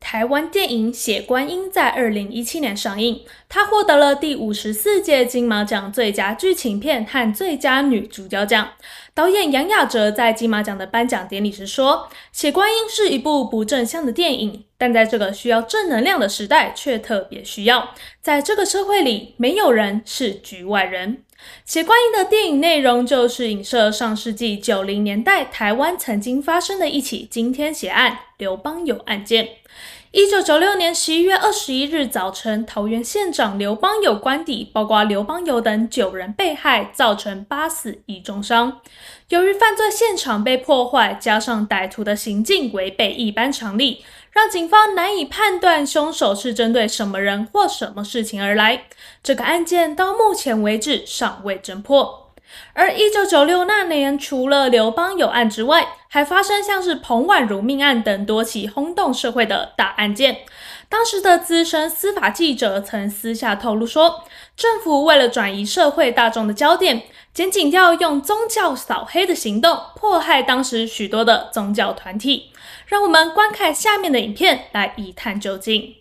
台湾电影《血观音》在2017年上映，它获得了第54届金马奖最佳剧情片和最佳女主角奖。导演杨雅喆在金马奖的颁奖典礼时说：“血观音是一部不正向的电影，但在这个需要正能量的时代，却特别需要。在这个社会里，没有人是局外人。”血观音的电影内容就是影射上世纪90年代台湾曾经发生的一起惊天血案——刘邦友案件。1996年11月21日早晨，桃园县长刘邦友官邸，包括刘邦友等9人被害，造成8死1重伤。由于犯罪现场被破坏，加上歹徒的行径违背一般常理，让警方难以判断凶手是针对什么人或什么事情而来。这个案件到目前为止尚未侦破。而1996那年，除了刘邦友案之外，还发生像是彭婉如命案等多起轰动社会的大案件。当时的资深司法记者曾私下透露说，政府为了转移社会大众的焦点，检警要用宗教扫黑的行动迫害当时许多的宗教团体。让我们观看下面的影片来一探究竟。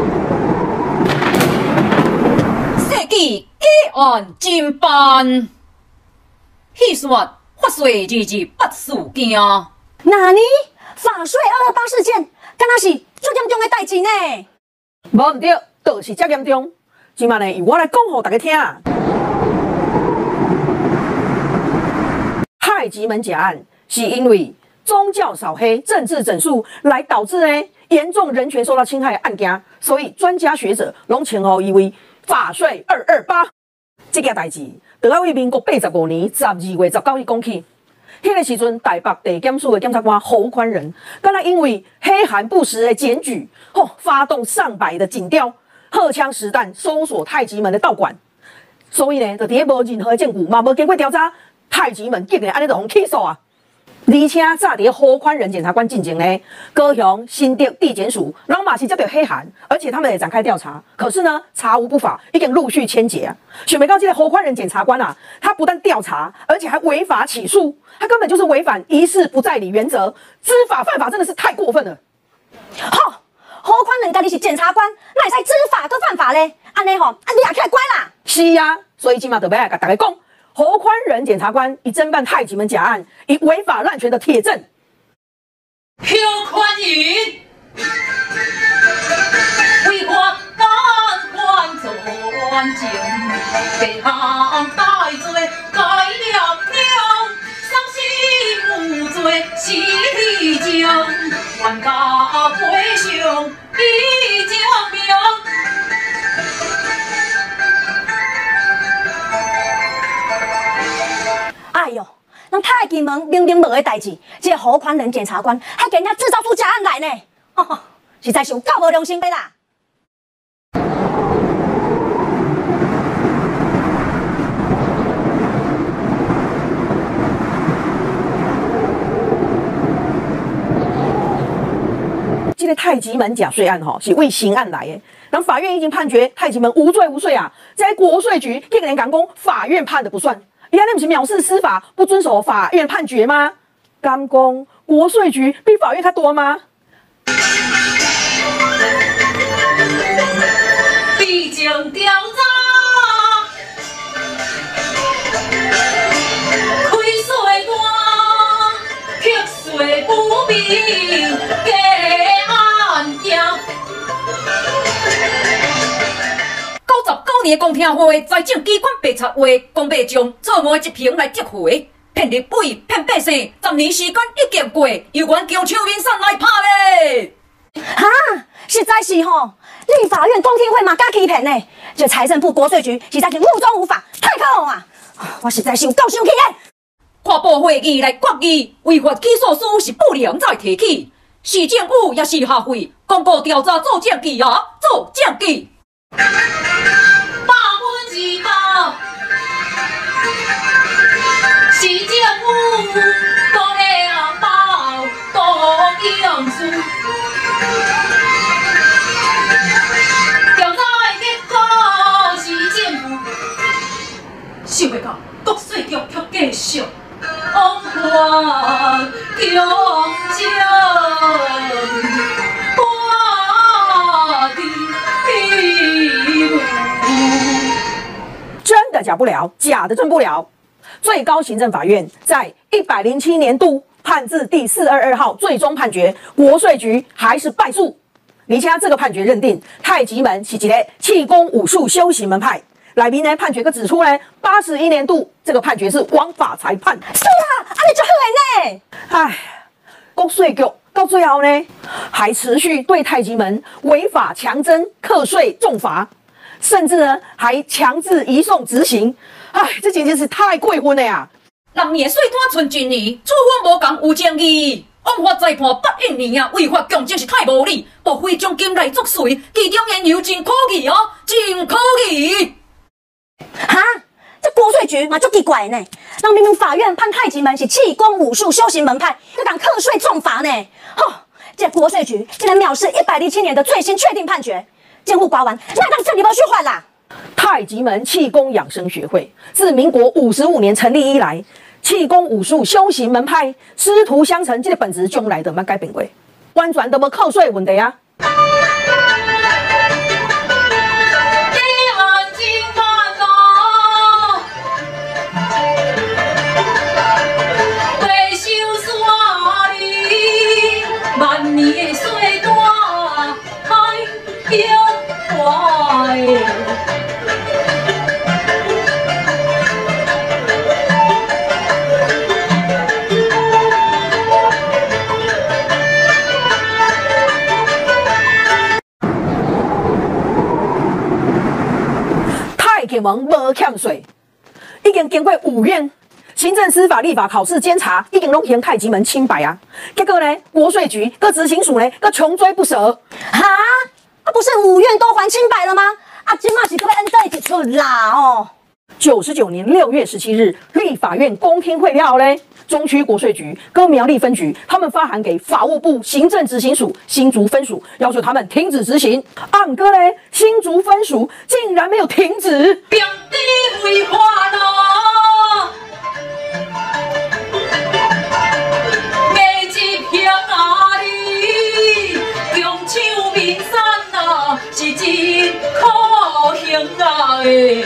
世纪假案侦办，戏说法税228事件。 哪里？法税228事件，敢若是最严重的代志呢？ 无毋对，就是遮严重。今晚呢，由我来讲互大家听。太极门假案是因为宗教扫黑、政治整肃来导致呢严重人权受到侵害的案件，所以专家学者拢称呼伊为法税228。这件代志，就要为民国85年12月19日讲起。迄个时阵，台北地检署的检察官侯宽仁，敢若因为黑函不实的检举，发动上百的警调，荷枪实弹搜索太极门的道馆。所以呢，就伫无任何证据，嘛无经过调查，太极门竟然安尼就互起诉啊！而且早伫侯宽仁检察官进前呢，高雄新竹地检署拢嘛是接到黑函，而且他们也展开调查。可是呢，查无不法，已经陆续签结啊。想不到这个侯宽仁检察官啊，他不但调查，而且还违法起诉，他根本就是违反一事不再理原则，知法犯法，真的是太过分了。 侯宽仁家己是检察官，哪会使知法搁犯法咧？安尼你也起来乖啦。 是啊，所以今嘛就要来甲大家讲。侯宽仁检察官以侦办太极门假案，以违法滥权的铁证。 邱宽仁违法干犯专情，被行大罪改了了，伤心无罪是理情，冤家背上已证明。 哎呦，咱太极门明明无的代志，这个侯宽仁检察官还给人家制造出假案来呢，实在是有够无良心的啦！ 这个太极门假税案是为刑案来的，然后法院已经判决太极门无罪无税啊，在国税局竟然讲讲法院判的不算。你看，那不是藐视司法，不遵守法院判决吗？敢讲国税局比法院还多吗？ 毕竟调查开税大，撇税不明，假案件。99年公听会，财政机关白查话，公白将做媒一评来撤回，骗日本骗百姓，10年时间已经过，又原叫手面上来拍咧。 实在是立法院公听会嘛假欺骗呢，这财政部国税局实在是目中无法，太可恶啊！我实在是有够生气的。 跨部会议来决议，违法起诉书是不能再提起，市政府也是下会公告调查做证据啊，做证据。100%市政府都会报多样事，调查的结果是政府想袂到国税局却继续枉法强征。 的假不了，假的真不了。最高行政法院在107年度判字第422号最终判决，国税局还是败诉。而且这个判决认定太极门是一个气功武术修行门派。内面呢判决个指出呢，81年度这个判决是枉法裁判。 是啊，你就好的呢。 唉，国税局到最后呢，还持续对太极门违法强征课税重罚，甚至呢还强制移送执行。唉，这简直是太过分了呀！ 人年的税单存1年，处分无共有争议。枉法裁判8年啊，违法强征是太无理，莫非奖金来作祟，其中缘由真可疑哦，真可疑。 哈，这国税局嘛就奇怪呢。人明明法院判太极门是气功武术修行门派，又敢课税重罚呢？吼，这国税局竟然藐视107年的最新确定判决，监护寡完，那当这里无虚幻啦。 太极门气功养生学会自民国55年成立以来，气功武术修行门派师徒相承，这个本质从来都没改变过，完全都无课税问题啊！ 万年的岁单太漂亮。 太极门无欠税，已经经过5院。行政、司法、立法、考试、监察，已经拢嫌太极门清白啊！结果呢，国税局、各执行署呢，各穷追不舍。 哈，不是5院都还清白了吗？今嘛是可要按这一出啦哦。 99年6月17日，立法院公听会了后呢，中区国税局跟苗栗分局，他们发函给法务部行政执行署新竹分署，要求他们停止执行。不过呢，新竹分署竟然没有停止， 并地违法咯。是真可行啊！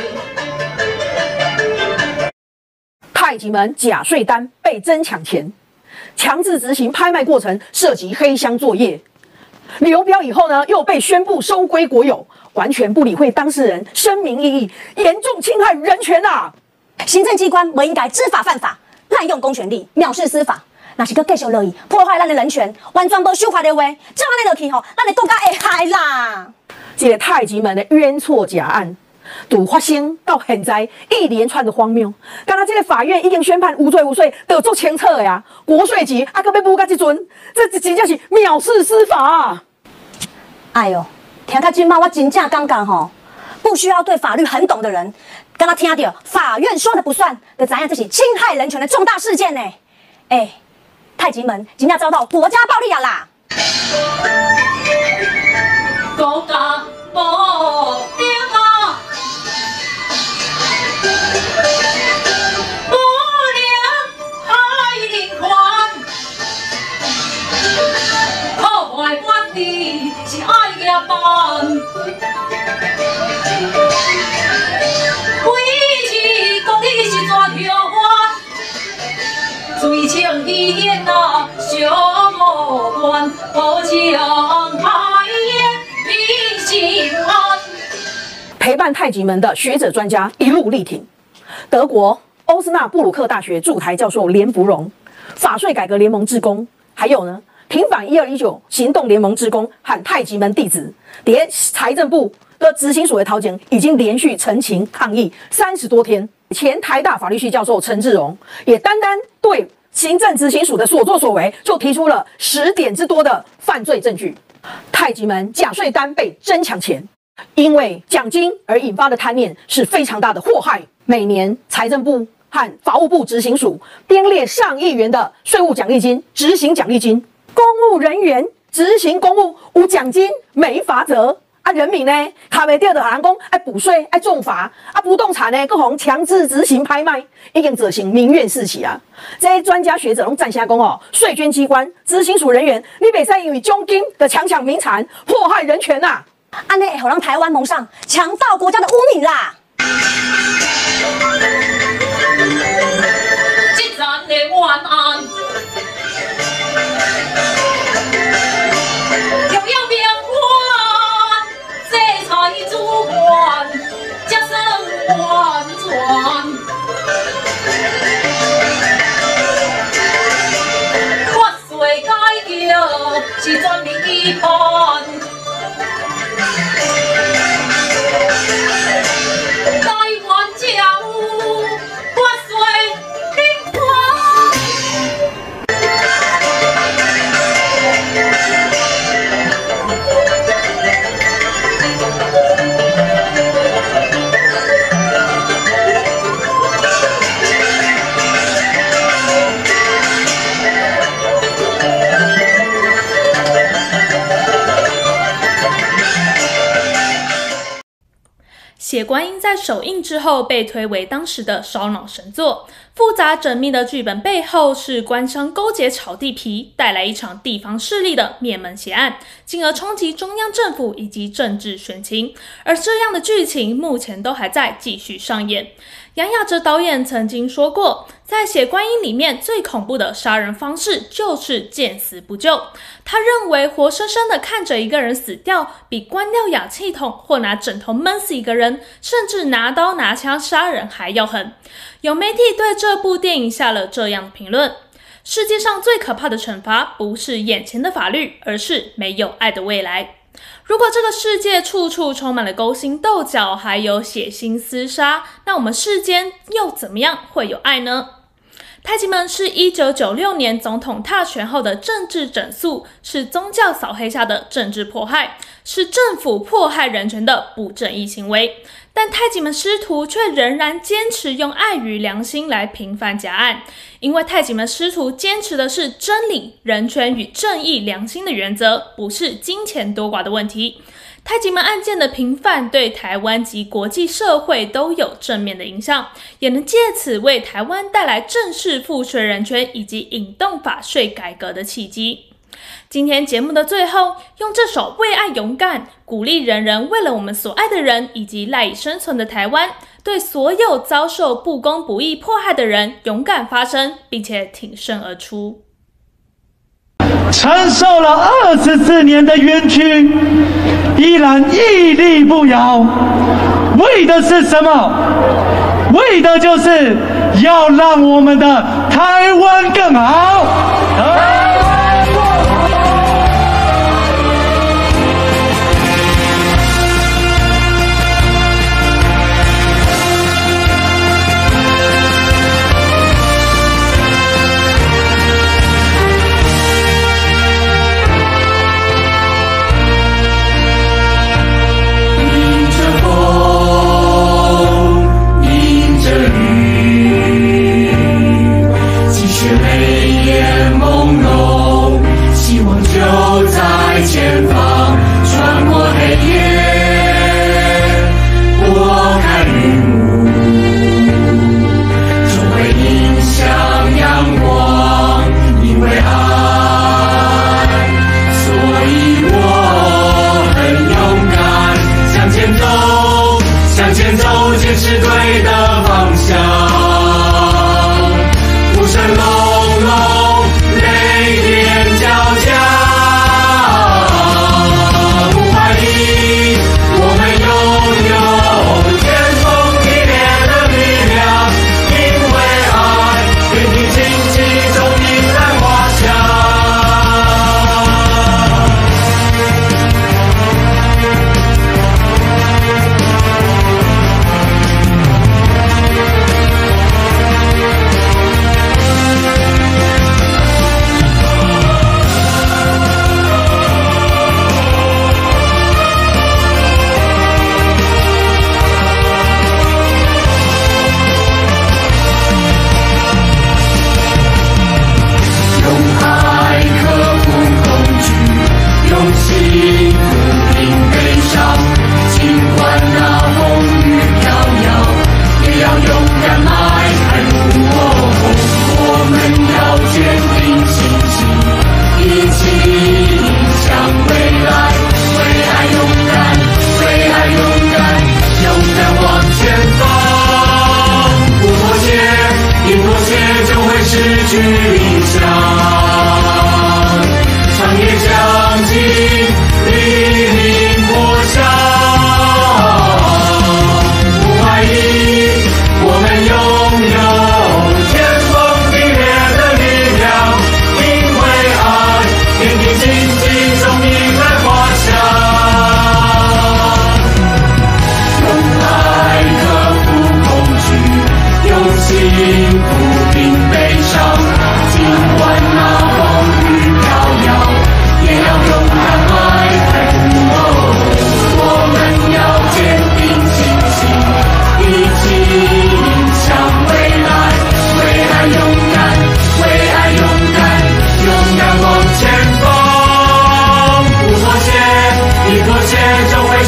太极门假税单被真抢钱，强制执行拍卖过程涉及黑箱作业，流标以后呢，又被宣布收归国有，完全不理会当事人声明异议，严重侵害人权啊！ 行政机关不应该知法犯法，滥用公权力，藐视司法。若是佮继续落去破坏咱的人权，完全无守法的话，照安尼落去吼，咱的国家会害啦。 这个太极门的冤错假案，从发生到现在一连串的荒谬。刚刚这个法院已经宣判无罪无罪，都做清楚的呀。国税局还要补到这阵，这真正是藐视司法啊！ 哎呦，听到今嘛，我真正感觉吼，不需要对法律很懂的人，刚刚听到法院说的不算，就知影这是侵害人权的重大事件呢。太极门真正遭到国家暴力啊啦！ 国家暴力啊！不良害人权，破坏法治是爱野办。维持公理是怎条法？罪情依然啊，上无关，无情害人心安。 陪伴太极门的学者专家一路力挺，德国欧斯纳布鲁克大学驻台教授连福荣、法税改革联盟志工，还有呢平反1219行动联盟志工和太极门弟子，连财政部的执行署的桃检已经连续陈情抗议30多天。前台大法律系教授陈志荣也单对行政执行署的所作所为，就提出了10点之多的犯罪证据。太极门假税单被真抢钱，因为奖金而引发的贪念是非常大的祸害。每年财政部和法务部执行署编列上亿元的税务奖励金、执行奖励金，公务人员执行公务无奖金没罚则。人民呢，卡袂到就人讲爱补税、爱重罚，不动产呢，各行强制执行拍卖，已经造成民怨四起啊！这些专家学者拢赞声讲哦，税捐机关、执行署人员，你袂使因为奖金的强抢民产，迫害人权呐！ 安尼会让台湾蒙上强盗国家的污名啦！ 这咱的冤案，又要命官，制裁主官，才算完全。法税改革是全民期盼。 血观音在首映之后被推为当时的烧脑神作，复杂缜密的剧本背后是官商勾结炒地皮，带来一场地方势力的灭门血案，进而冲击中央政府以及政治选情。而这样的剧情目前都还在继续上演。杨雅哲导演曾经说过，在血观音里面最恐怖的杀人方式就是见死不救。他认为活生生的看着一个人死掉，比关掉氧气筒或拿枕头闷死一个人，甚至拿刀拿枪杀人还要狠。有媒体对这部电影下了这样的评论：世界上最可怕的惩罚不是眼前的法律，而是没有爱的未来。如果这个世界处处充满了勾心斗角，还有血腥厮杀，那我们世间又怎么样会有爱呢？太极门是1996年总统大选后的政治整肃，是宗教扫黑下的政治迫害，是政府迫害人权的不正义行为。但太极门师徒却仍然坚持用爱与良心来平反假案，因为太极门师徒坚持的是真理、人权与正义、良心的原则，不是金钱多寡的问题。太极门案件的平反对台湾及国际社会都有正面的影响，也能借此为台湾带来正式赋税人权以及引动法税改革的契机。今天节目的最后，用这首《为爱勇敢》鼓励人人为了我们所爱的人以及赖以生存的台湾，对所有遭受不公不义迫害的人勇敢发声，并且挺身而出。 承受了24年的冤屈，依然屹立不摇，为的是什么？为的就是要让我们的台湾更好。 每夜。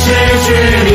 失去。